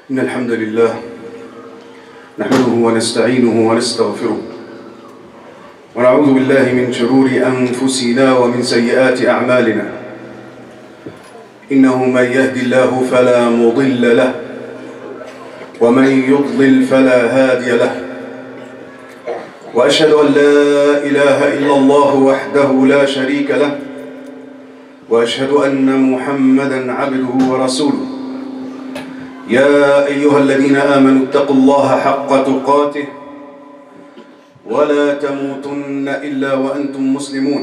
إن الحمد لله نحمده ونستعينه ونستغفره ونعوذ بالله من شرور أنفسنا ومن سيئات أعمالنا. إنه من يهد الله فلا مضل له ومن يضلل فلا هادي له، وأشهد أن لا إله إلا الله وحده لا شريك له، وأشهد أن محمدًا عبده ورسوله. يا أيها الذين آمنوا اتقوا الله حق تقاته ولا تموتن إلا وأنتم مسلمون.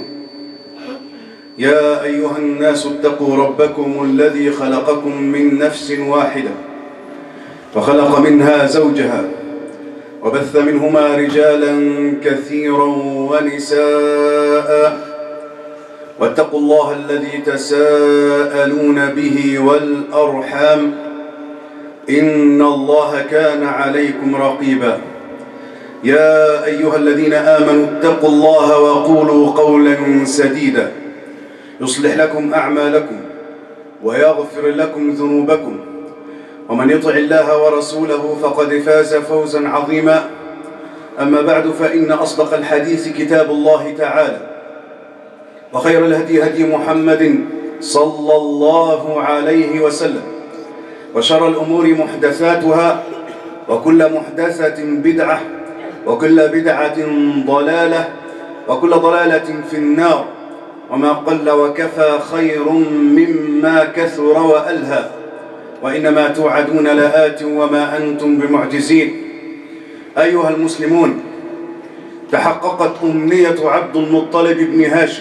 يا أيها الناس اتقوا ربكم الذي خلقكم من نفس واحدة وخلق منها زوجها وبث منهما رجالا كثيرا ونساء، واتقوا الله الذي تساءلون به والأرحام إن الله كان عليكم رقيبا. يا أيها الذين آمنوا اتقوا الله وقولوا قولا سديدا يصلح لكم أعمالكم ويغفر لكم ذنوبكم، ومن يطع الله ورسوله فقد فاز فوزا عظيما. أما بعد، فإن أصدق الحديث كتاب الله تعالى، وخير الهدي هدي محمد صلى الله عليه وسلم، وشر الأمور محدثاتها، وكل محدثة بدعة، وكل بدعة ضلالة، وكل ضلالة في النار. وما قل وكفى خير مما كثر وألهى، وإنما توعدون لآت وما أنتم بمعجزين. أيها المسلمون، تحققت أمنية عبد المطلب بن هاشم،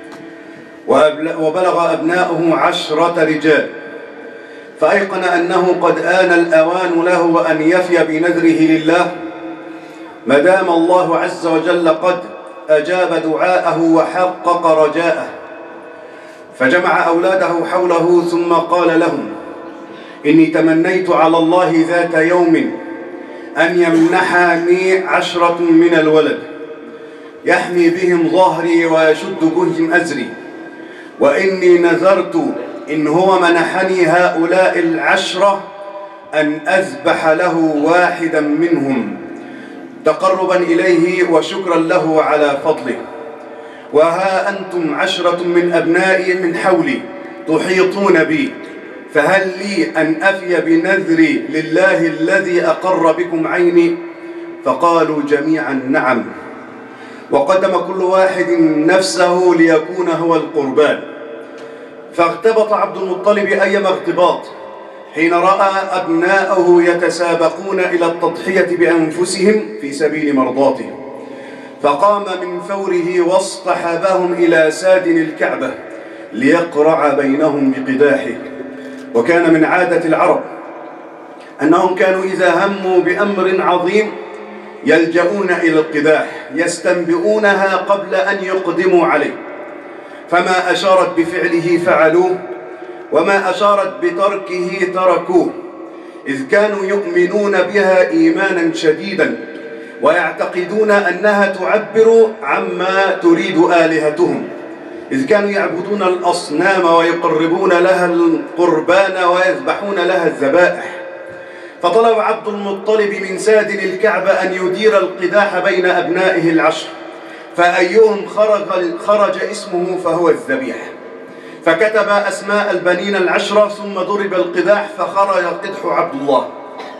وبلغ أبناؤه 10 رجال، فأيقن أنه قد آن الأوان له أن يفي بنذره لله، ما دام الله عز وجل قد أجاب دعاءه وحقق رجاءه. فجمع أولاده حوله ثم قال لهم: إني تمنيت على الله ذات يوم أن يمنحني 10 من الولد يحمي بهم ظهري ويشد بهم أزري، وإني نذرت إن هو منحني هؤلاء 10 أن أذبح له واحدا منهم تقربا إليه وشكرا له على فضله. وها أنتم 10 من أبنائي من حولي تحيطون بي، فهل لي أن أفي بنذري لله الذي أقر بكم عيني؟ فقالوا جميعا نعم، وقدم كل واحد نفسه ليكون هو القربان. فاغتبط عبد المطلب أيما اغتباط حين رأى أبناءه يتسابقون إلى التضحية بأنفسهم في سبيل مرضاته، فقام من فوره واصطحبهم إلى سادن الكعبة ليقرع بينهم بقداحه. وكان من عادة العرب أنهم كانوا إذا هموا بأمر عظيم يلجؤون إلى القداح يستنبئونها قبل أن يقدموا عليه، فما أشارت بفعله فعلوه، وما أشارت بتركه تركوه، إذ كانوا يؤمنون بها إيمانا شديدا ويعتقدون أنها تعبر عما تريد آلهتهم، إذ كانوا يعبدون الأصنام ويقربون لها القربان ويذبحون لها الذبائح. فطلب عبد المطلب من سادن الكعبة أن يدير القداح بين أبنائه 10، فأيهم خرج اسمه فهو الذبيح. فكتب أسماء البنين 10 ثم ضرب القداح فخرج قدح عبد الله.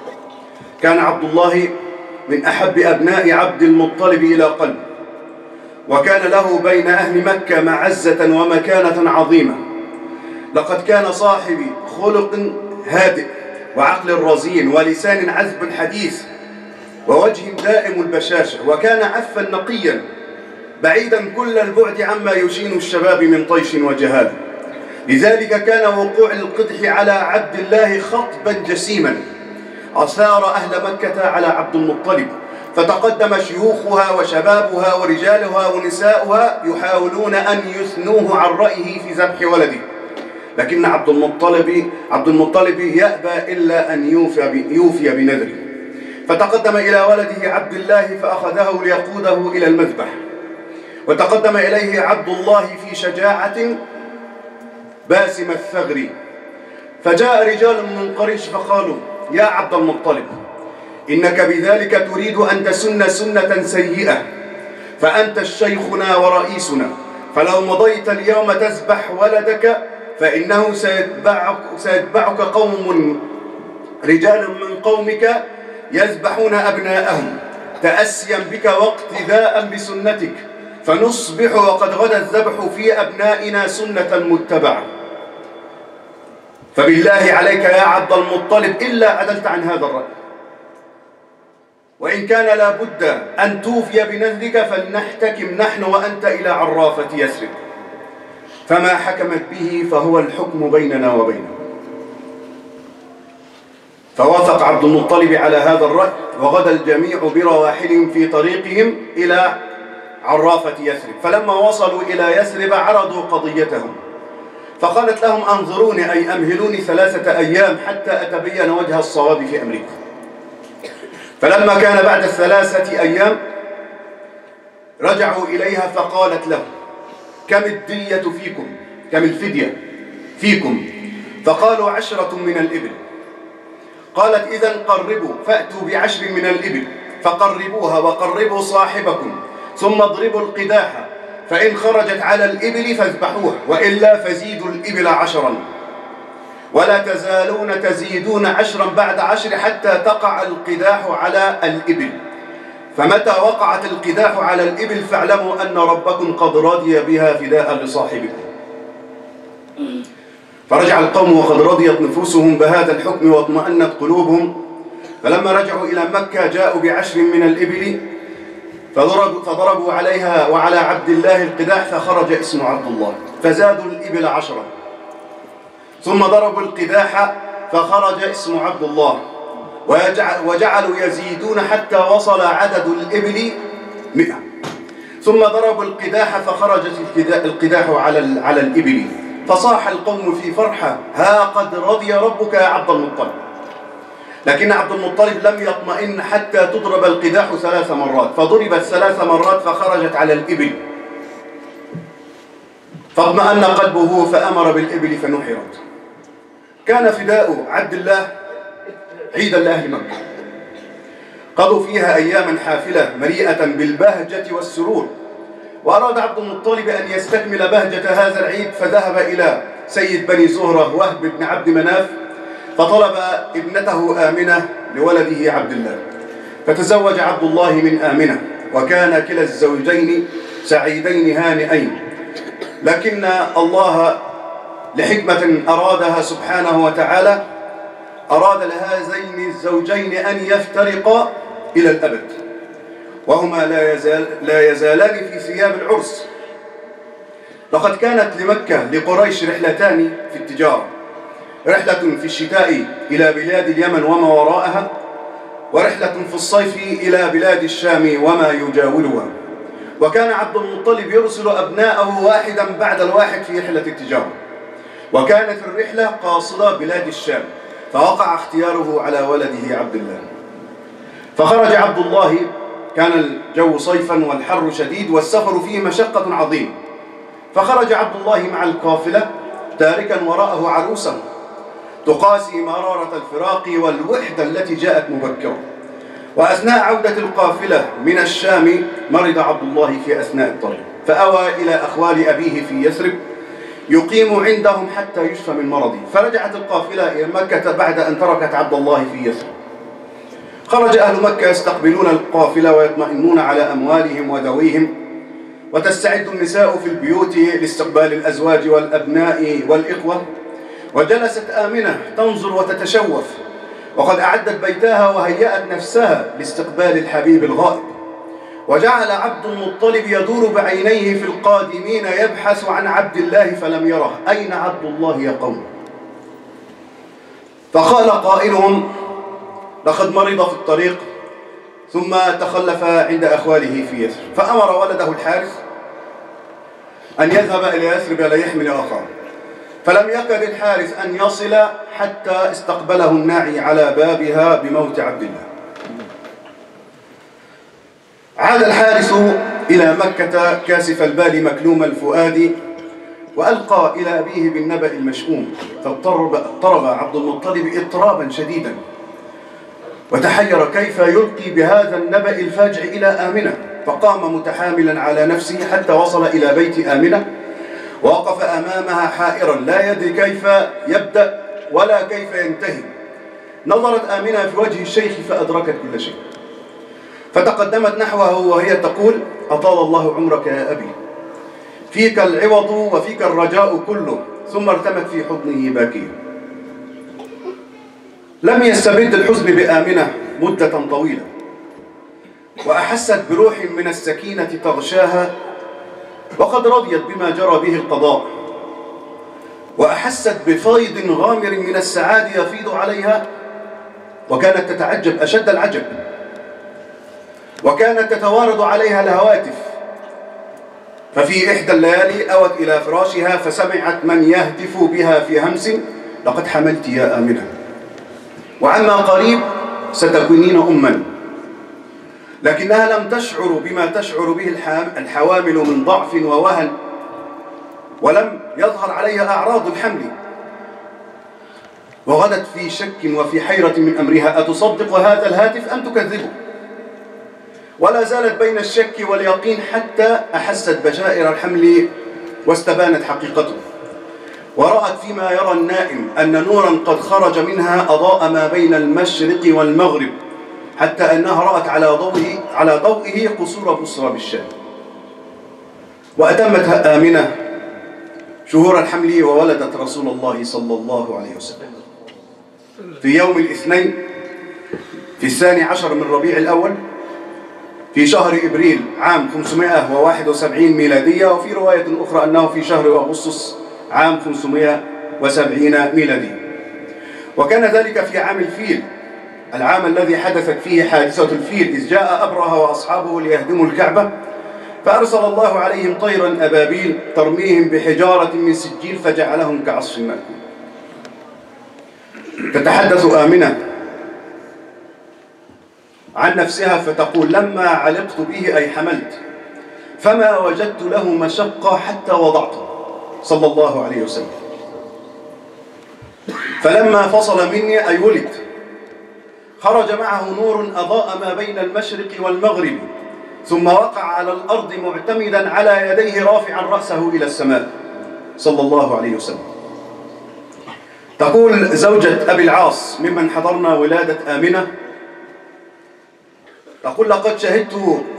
كان عبد الله من أحب أبناء عبد المطلب إلى قلبه، وكان له بين أهل مكة معزة ومكانة عظيمة. لقد كان صاحب خلق هادئ وعقل رزين ولسان عذب الحديث ووجه دائم البشاشة، وكان عفا نقيا بعيدا كل البعد عما يشين الشباب من طيش وجهال. لذلك كان وقوع القدح على عبد الله خطبا جسيما أثار أهل مكة على عبد المطلب، فتقدم شيوخها وشبابها ورجالها ونساؤها يحاولون أن يثنوه عن رأيه في ذبح ولده، لكن عبد المطلب يأبى إلا أن يوفي بنذره. فتقدم إلى ولده عبد الله فأخذه ليقوده إلى المذبح، وتقدم إليه عبد الله في شجاعة باسم الثغر، فجاء رجال من قريش فقالوا: يا عبد المطلب إنك بذلك تريد أن تسن سنة سيئة، فأنت شيخنا ورئيسنا، فلو مضيت اليوم تذبح ولدك فإنه سيتبعك قوم رجال من قومك يذبحون أبناءهم تأسيا بك واقتداء بسنتك، فنصبح وقد غدا الذبح في أبنائنا سنة متبعة. فبالله عليك يا عبد المطلب إلا عدلت عن هذا الرأي، وإن كان لا بد أن توفي بنذرك فلنحتكم نحن وأنت إلى عرافة يثرب، فما حكمت به فهو الحكم بيننا وبينه. فوافق عبد المطلب على هذا الرأي، وغدا الجميع برواحلهم في طريقهم إلى عرافة يثرب. فلما وصلوا إلى يثرب عرضوا قضيتهم، فقالت لهم أنظروني أي أمهلوني 3 أيام حتى أتبين وجه الصواب في أمركم. فلما كان بعد 3 أيام رجعوا إليها فقالت لهم كم الدية فيكم، كم الفدية فيكم؟ فقالوا 10 من الإبل. قالت إذن قربوا، فأتوا ب10 من الإبل، فقربوها وقربوا صاحبكم، ثم اضربوا القداح، فإن خرجت على الإبل فاذبحوها، وإلا فزيدوا الإبل 10، ولا تزالون تزيدون 10 بعد 10 حتى تقع القداح على الإبل، فمتى وقعت القداح على الإبل فاعلموا أن ربكم قد رضي بها فداء لصاحبكم. فرجع القوم وقد رضيت نفوسهم بهذا الحكم واطمأنت قلوبهم. فلما رجعوا إلى مكة جاءوا ب10 من الإبل فضربوا عليها وعلى عبد الله القداح، فخرج اسم عبد الله، فزادوا الإبل 10، ثم ضربوا القداح فخرج اسم عبد الله، وجعلوا يزيدون حتى وصل عدد الإبل 100، ثم ضربوا القداح فخرجت القداح على الإبل، فصاح القوم في فرحة: ها قد رضي ربك يا عبد المطلب. لكن عبد المطلب لم يطمئن حتى تضرب القداح 3 مرات، فضربت 3 مرات فخرجت على الإبل، فاطمأن قلبه فأمر بالإبل فنحرت. كان فداء عبد الله عيدا لأهل مكة، قضوا فيها أياما حافلة مليئة بالبهجة والسرور، وأراد عبد المطلب أن يستكمل بهجة هذا العيد، فذهب إلى سيد بني زهرة وهب بن عبد مناف فطلب ابنته آمنة لولده عبد الله، فتزوج عبد الله من آمنة، وكان كلا الزوجين سعيدين هانئين. لكن الله لحكمة أرادها سبحانه وتعالى أراد لهذين الزوجين أن يفترقا إلى الأبد، وهما لا يزالان في ثياب العرس. لقد كانت لمكة لقريش رحلتان في التجارة، رحلة في الشتاء إلى بلاد اليمن وما وراءها، ورحلة في الصيف إلى بلاد الشام وما يجاورها. وكان عبد المطلب يرسل أبناءه واحدا بعد الواحد في رحلة التجارة، وكانت الرحلة قاصدة بلاد الشام، فوقع اختياره على ولده عبد الله. فخرج عبد الله، كان الجو صيفا والحر شديد والسفر فيه مشقة عظيمة، فخرج عبد الله مع القافلة تاركا وراءه عروسه تقاسي مرارة الفراق والوحدة التي جاءت مبكرة. وأثناء عودة القافلة من الشام مرض عبد الله في أثناء الطريق، فأوى إلى أخوال أبيه في يثرب يقيم عندهم حتى يشفى من مرضه. فرجعت القافلة إلى مكة بعد أن تركت عبد الله في يثرب. خرج أهل مكة يستقبلون القافلة ويطمئنون على أموالهم وذويهم، وتستعد النساء في البيوت لاستقبال الأزواج والأبناء والإخوة. وجلست آمنة تنظر وتتشوف، وقد أعدت بيتها وهيأت نفسها لاستقبال الحبيب الغائب. وجعل عبد المطلب يدور بعينيه في القادمين يبحث عن عبد الله فلم يره، أين عبد الله يا قوم؟ فقال قائلهم: لقد مرض في الطريق ثم تخلف عند أخواله في يثرب. فأمر ولده الحارث أن يذهب إلى يثرب ليحمل أخاه، فلم يكد الحارث أن يصل حتى استقبله الناعي على بابها بموت عبد الله. عاد الحارث إلى مكة كاسف البال مكلوم الفؤاد، وألقى إلى أبيه بالنبأ المشؤوم، فاضطرب عبد المطلب اضطرابا شديدا، وتحير كيف يلقي بهذا النبأ الفاجع إلى آمنة، فقام متحاملا على نفسه حتى وصل إلى بيت آمنة، ووقف أمامها حائرا لا يدري كيف يبدأ ولا كيف ينتهي. نظرت آمنة في وجه الشيخ فأدركت كل شيء، فتقدمت نحوه وهي تقول: أطال الله عمرك يا أبي، فيك العوض وفيك الرجاء كله. ثم ارتمت في حضنه باكية. لم يستبد الحزن بآمنة مدة طويلة، وأحست بروح من السكينة تغشاها، وقد رضيت بما جرى به القضاء، وأحست بفيض غامر من السعادة يفيض عليها، وكانت تتعجب أشد العجب، وكانت تتوارد عليها الهواتف. ففي إحدى الليالي أوت إلى فراشها فسمعت من يهتف بها في همس: لقد حملت يا آمنة، وعما قريب ستكونين أما. لكنها لم تشعر بما تشعر به الحوامل من ضعف ووهن، ولم يظهر عليها أعراض الحمل، وغدت في شك وفي حيرة من أمرها: أتصدق هذا الهاتف أم تكذبه؟ ولا زالت بين الشك واليقين حتى أحست بشائر الحمل واستبانت حقيقته، ورأت فيما يرى النائم أن نورا قد خرج منها أضاء ما بين المشرق والمغرب، حتى أنها رأت على ضوئه قصور بصرى بالشام. وأتمت آمنة شهور الحمل وولدت رسول الله صلى الله عليه وسلم في يوم الاثنين في 12 من ربيع الأول في شهر إبريل عام 571 ميلادية، وفي رواية أخرى أنه في شهر أغسطس عام 570 ميلادية. وكان ذلك في عام الفيل، العام الذي حدثت فيه حادثة الفيل، إذ جاء أبرهة وأصحابه ليهدموا الكعبة، فأرسل الله عليهم طيرا أبابيل ترميهم بحجارة من سجيل فجعلهم كعصف مأكول. تتحدث آمنة عن نفسها فتقول: لما علقت به أي حملت فما وجدت له مشقة حتى وضعته صلى الله عليه وسلم، فلما فصل مني أي ولد خرج معه نور أضاء ما بين المشرق والمغرب، ثم وقع على الأرض معتمدا على يديه رافعا رأسه إلى السماء صلى الله عليه وسلم. تقول زوجة أبي العاص ممن حضرنا ولادة آمنة، تقول: لقد شهدت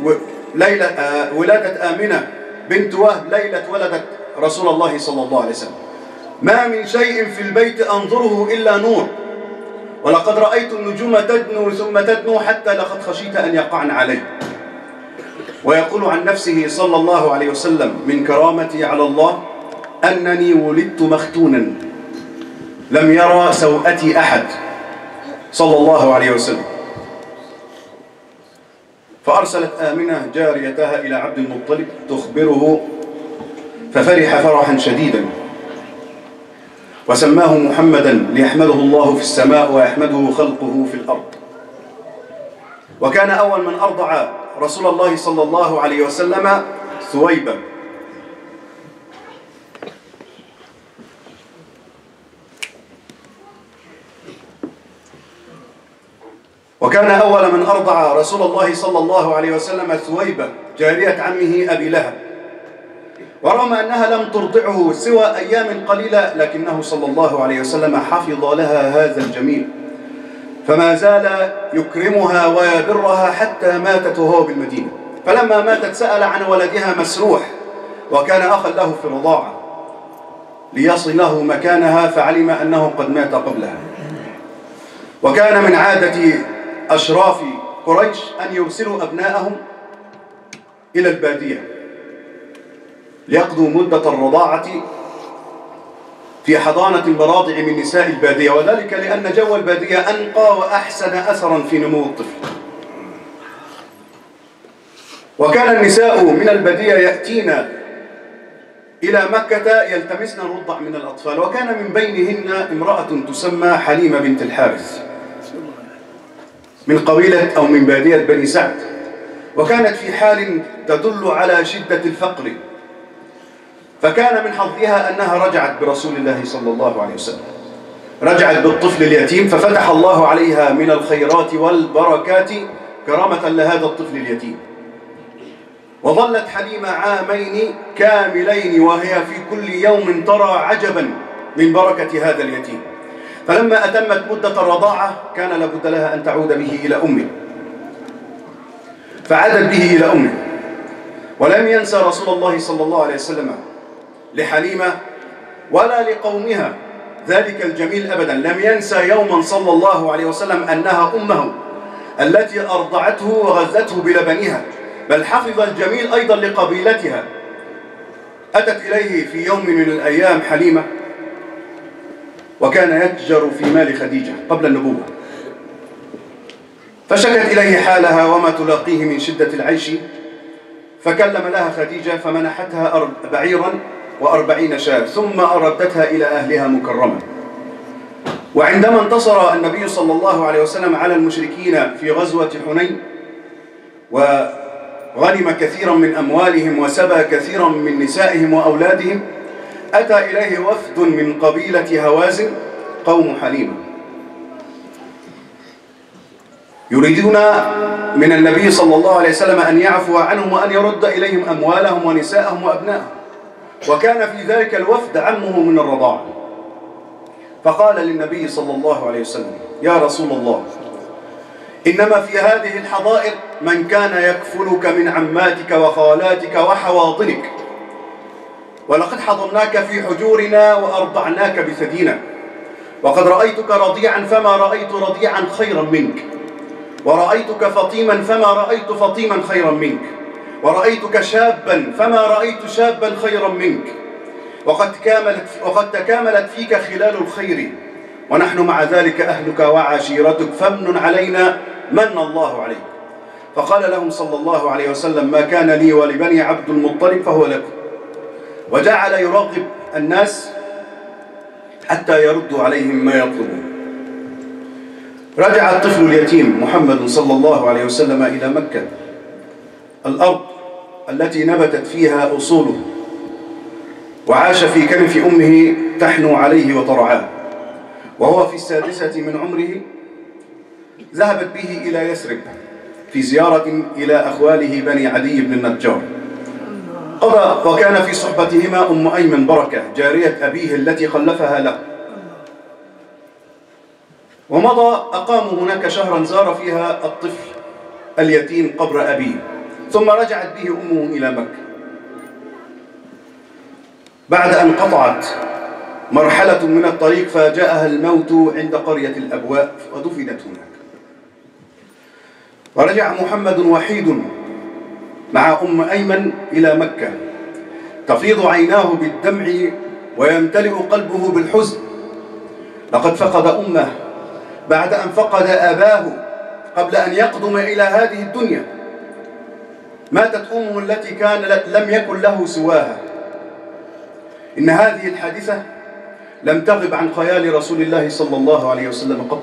ولادة آمنة بنت وهب ليلة ولدت رسول الله صلى الله عليه وسلم، ما من شيء في البيت أنظره إلا نور، ولقد رأيت النجوم تدنو ثم تدنو حتى لقد خشيت أن يقعن علي. ويقول عن نفسه صلى الله عليه وسلم: من كرامتي على الله أنني ولدت مختونا لم يرى سوءتي أحد صلى الله عليه وسلم. فأرسلت آمنة جاريتها إلى عبد المطلب تخبره، ففرح فرحا شديدا وسماه محمدا ليحمده الله في السماء ويحمده خلقه في الأرض. وكان أول من أرضع رسول الله صلى الله عليه وسلم ثويبة، وكان أول من أرضع رسول الله صلى الله عليه وسلم ثويبة جارية عمه أبي لهب، ورغم أنها لم ترضعه سوى أيام قليلة، لكنه صلى الله عليه وسلم حفظ لها هذا الجميل، فما زال يكرمها ويبرها حتى ماتت وهو بالمدينة. فلما ماتت سأل عن ولدها مسروح، وكان أخا له في الرضاعة، ليصله مكانها، فعلم أنه قد مات قبلها. وكان من عادة أشراف قريش أن يرسلوا أبناءهم إلى البادية ليقضوا مدة الرضاعة في حضانة المراضع من نساء البادية، وذلك لأن جو البادية أنقى وأحسن أثرا في نمو الطفل. وكان النساء من البادية يأتين إلى مكة يلتمسن الرضع من الأطفال، وكان من بينهن امرأة تسمى حليمة بنت الحارث من قبيلة أو من بادية بني سعد، وكانت في حال تدل على شدة الفقر، فكان من حظها أنها رجعت برسول الله صلى الله عليه وسلم. رجعت بالطفل اليتيم ففتح الله عليها من الخيرات والبركات كرامة لهذا الطفل اليتيم. وظلت حليمة عامين كاملين وهي في كل يوم ترى عجبا من بركة هذا اليتيم. فلما أتمت مدة الرضاعة كان لابد لها أن تعود به إلى أمه، فعادت به إلى أمه. ولم ينسى رسول الله صلى الله عليه وسلم لحليمة ولا لقومها ذلك الجميل أبدا. لم ينسى يوما صلى الله عليه وسلم أنها أمه التي أرضعته وغذته بلبنها، بل حفظ الجميل أيضا لقبيلتها. أتت إليه في يوم من الأيام حليمة وكان يتجر في مال خديجة قبل النبوة، فشكت إليه حالها وما تلاقيه من شدة العيش، فكلم لها خديجة فمنحتها بعيرا و40 شاة ثم أردتها إلى أهلها مكرمة. وعندما انتصر النبي صلى الله عليه وسلم على المشركين في غزوة حنين وغنم كثيرا من أموالهم وسبى كثيرا من نسائهم وأولادهم، أتى إليه وفد من قبيلة هوازن قوم حليمة يريدون من النبي صلى الله عليه وسلم أن يعفو عنهم وأن يرد إليهم أموالهم ونساءهم وأبنائهم، وكان في ذلك الوفد عمه من الرضاعة. فقال للنبي صلى الله عليه وسلم: يا رسول الله، إنما في هذه الحظائر من كان يكفلك من عماتك وخالاتك وحواضنك، ولقد حضناك في حجورنا وأرضعناك بثدينا، وقد رأيتك رضيعا فما رأيت رضيعا خيرا منك، ورأيتك فطيما فما رأيت فطيما خيرا منك، ورأيتك شابا فما رأيت شابا خيرا منك، وقد تكاملت فيك خلال الخير، ونحن مع ذلك أهلك وعشيرتك، فمن علينا من الله عليك. فقال لهم صلى الله عليه وسلم: ما كان لي ولبني عبد المطلب فهو لكم. وجعل يراقب الناس حتى يردوا عليهم ما يطلبون. رجع الطفل اليتيم محمد صلى الله عليه وسلم إلى مكة، الأرض التي نبتت فيها أصوله، وعاش في كنف أمه تحنو عليه وترعاه. وهو في 6 من عمره ذهبت به إلى يثرب في زيارة إلى أخواله بني عدي بن النجار. قضى وكان في صحبتهما أم أيمن بركة جارية أبيه التي خلفها له. ومضى أقاموا هناك شهرا زار فيها الطفل اليتيم قبر أبيه، ثم رجعت به أمه إلى مكة بعد أن قطعت مرحلة من الطريق، فجاءها الموت عند قرية الأبواء ودفنت هناك. ورجع محمد وحيد مع أم أيمن إلى مكة، تفيض عيناه بالدمع ويمتلئ قلبه بالحزن. لقد فقد أمه بعد أن فقد أباه قبل أن يقدم إلى هذه الدنيا. ماتت أمه التي لم يكن له سواها. إن هذه الحادثة لم تغب عن خيال رسول الله صلى الله عليه وسلم قط.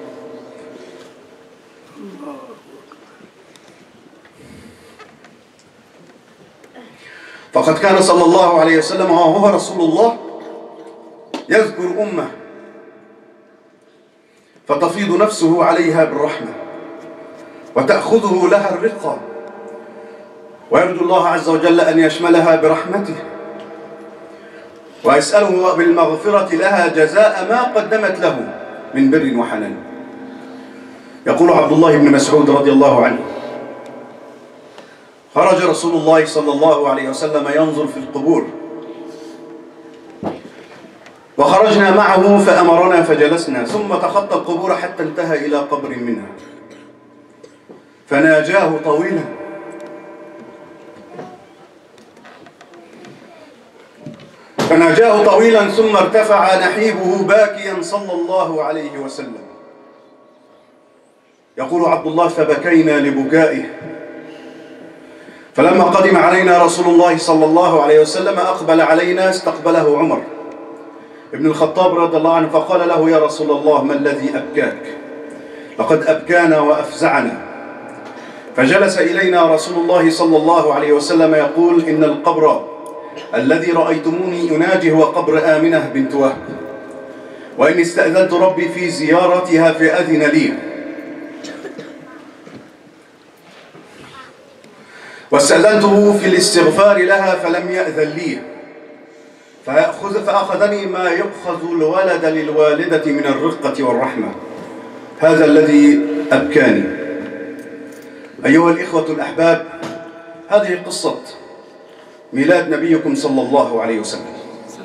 فقد كان صلى الله عليه وسلم وهو رسول الله يذكر أمه فتفيض نفسه عليها بالرحمة وتأخذه لها الرقة، ويرجو الله عز وجل أن يشملها برحمته، ويسأله بالمغفرة لها جزاء ما قدمت له من بر وحنان. يقول عبد الله بن مسعود رضي الله عنه: خرج رسول الله صلى الله عليه وسلم ينظر في القبور، وخرجنا معه فأمرنا فجلسنا، ثم تخطى القبور حتى انتهى إلى قبر منها فناجاه طويلا ثم ارتفع نحيبه باكيا صلى الله عليه وسلم. يقول عبد الله: فبكينا لبكائه. فلما قدم علينا رسول الله صلى الله عليه وسلم أقبل علينا، استقبله عمر ابن الخطاب رضي الله عنه فقال له: يا رسول الله، ما الذي أبكاك؟ لقد أبكانا وأفزعنا. فجلس إلينا رسول الله صلى الله عليه وسلم يقول: إن القبر الذي رأيتموني أناجي هو قبر آمنة بنت وهب، وإني استأذنت ربي في زيارتها فأذن لي، واستأذنته في الاستغفار لها فلم يأذن لي، فأخذني ما يؤخذ الولد للوالدة من الرقة والرحمة. هذا الذي أبكاني. أيها الإخوة الأحباب، هذه قصة ميلاد نبيكم صلى الله عليه وسلم.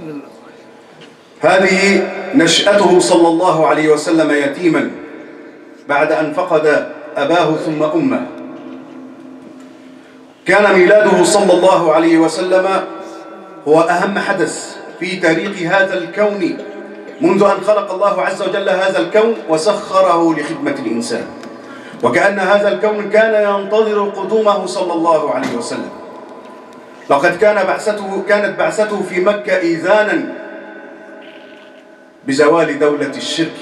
هذه نشأته صلى الله عليه وسلم يتيما بعد أن فقد أباه ثم أمه. كان ميلاده صلى الله عليه وسلم هو أهم حدث في تاريخ هذا الكون منذ أن خلق الله عز وجل هذا الكون وسخره لخدمة الإنسان، وكأن هذا الكون كان ينتظر قدومه صلى الله عليه وسلم. لقد كانت بعثته في مكة إيذانا بزوال دولة الشرك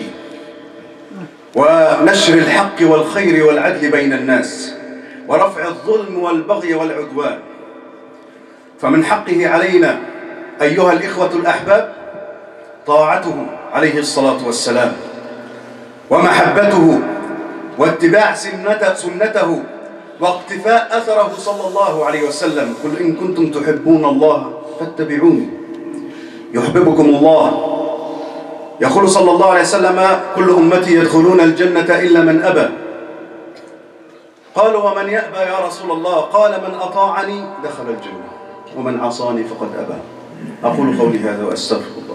ونشر الحق والخير والعدل بين الناس ورفع الظلم والبغي والعدوان. فمن حقه علينا أيها الإخوة الأحباب طاعته عليه الصلاة والسلام، ومحبته، واتباع سنته، واقتفاء أثره صلى الله عليه وسلم. قل إن كنتم تحبون الله فاتبعوني يحببكم الله. يقول صلى الله عليه وسلم: كل أمتي يدخلون الجنة إلا من أبى. قالوا: ومن يأبى يا رسول الله؟ قال: من أطاعني دخل الجنة ومن عصاني فقد أبى. أقول قولي هذا وأستغفر الله.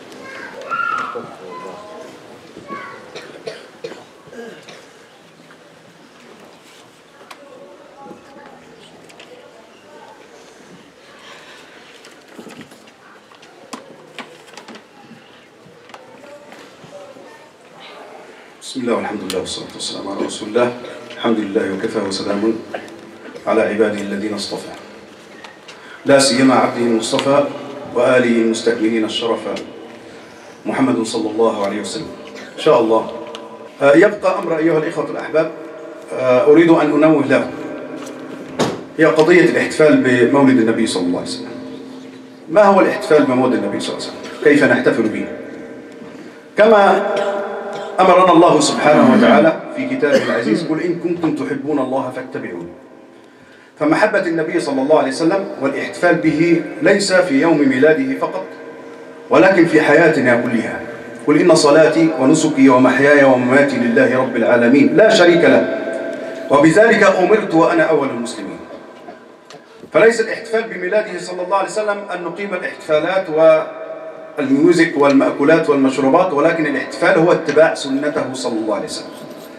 بسم الله والحمد لله والصلاة والسلام على رسول الله. الحمد لله وكفى وسلام على عباده الذين اصطفى، لا سيما عبده المصطفى وآله المستكملين الشرفا محمد صلى الله عليه وسلم. إن شاء الله يبقى أمر أيها الإخوة الأحباب أريد أن أنوه له، هي قضية الاحتفال بمولد النبي صلى الله عليه وسلم. ما هو الاحتفال بمولد النبي صلى الله عليه وسلم؟ كيف نحتفل به؟ كما أمرنا الله سبحانه وتعالى في كتابه العزيز: قل إن كنتم تحبون الله فاتبعوني. فمحبة النبي صلى الله عليه وسلم والاحتفال به ليس في يوم ميلاده فقط، ولكن في حياتنا كلها. قل إن صلاتي ونسكي ومحياي ومماتي لله رب العالمين لا شريك له، وبذلك أمرت وأنا أول المسلمين. فليس الاحتفال بميلاده صلى الله عليه وسلم أن نقيم الاحتفالات والميوزك والمأكولات والمشروبات، ولكن الاحتفال هو اتباع سنته صلى الله عليه وسلم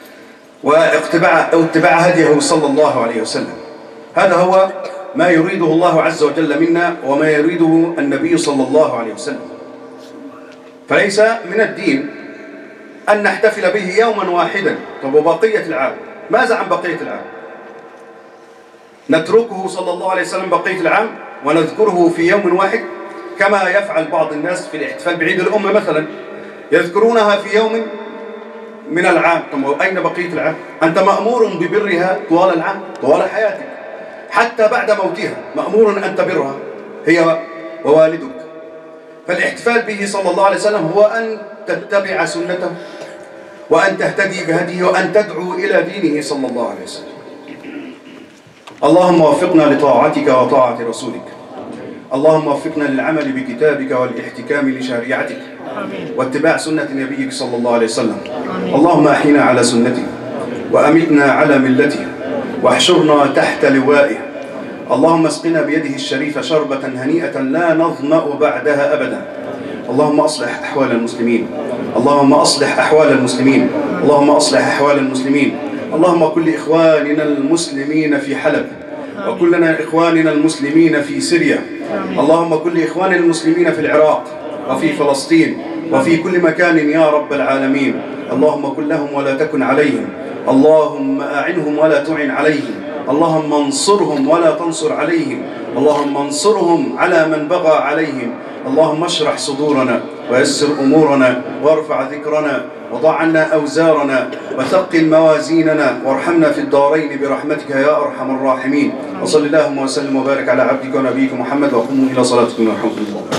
واتباع هديه صلى الله عليه وسلم. هذا هو ما يريده الله عز وجل منا وما يريده النبي صلى الله عليه وسلم. فليس من الدين أن نحتفل به يوما واحدا. طب وبقية العام؟ ماذا عن بقية العام؟ نتركه صلى الله عليه وسلم بقية العام ونذكره في يوم واحد كما يفعل بعض الناس في الاحتفال بعيد الأمة مثلا، يذكرونها في يوم من العام. طب أين بقية العام؟ أنت مأمور ببرها طوال العام، طوال حياتك، حتى بعد موتها مأمور أن تبرها هي ووالدك. فالاحتفال به صلى الله عليه وسلم هو أن تتبع سنته وأن تهتدي بهديه وأن تدعو إلى دينه صلى الله عليه وسلم. اللهم وفقنا لطاعتك وطاعة رسولك. اللهم وفقنا للعمل بكتابك والاحتكام لشريعتك واتباع سنة نبيك صلى الله عليه وسلم. اللهم أحينا على سنته وأمتنا على ملته واحشرنا تحت لوائه. اللهم اسقنا بيده الشريفة شربة هنيئة لا نظمأ بعدها أبدا. اللهم أصلح أحوال المسلمين. اللهم أصلح أحوال المسلمين. اللهم أصلح أحوال المسلمين. اللهم كل إخواننا المسلمين في حلب، وكلنا إخواننا المسلمين في سوريا. اللهم كل إخواننا المسلمين في العراق وفي فلسطين وفي كل مكان يا رب العالمين. اللهم كن لهم ولا تكن عليهم. اللهم أعنهم ولا تعن عليهم. اللهم انصرهم ولا تنصر عليهم. اللهم انصرهم على من بغى عليهم. اللهم اشرح صدورنا ويسر أمورنا وارفع ذكرنا وضع عنا أوزارنا وثقل موازيننا وارحمنا في الدارين برحمتك يا أرحم الراحمين. وصل اللهم وسلم وبارك على عبدك ونبيك محمد، وقوموا إلى صلاتكم ورحمة الله.